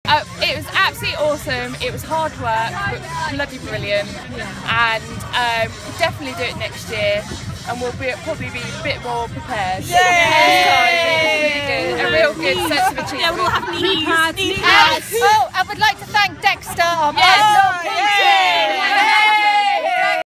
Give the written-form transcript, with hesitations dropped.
It was absolutely awesome. It was hard work, but bloody brilliant. And we'll definitely do it next year, and we'll probably be a bit more prepared. Really good. A real good sense of achievement. Yeah, we'll have knee pads. Oh, I would like to thank Dexter, our personal PT.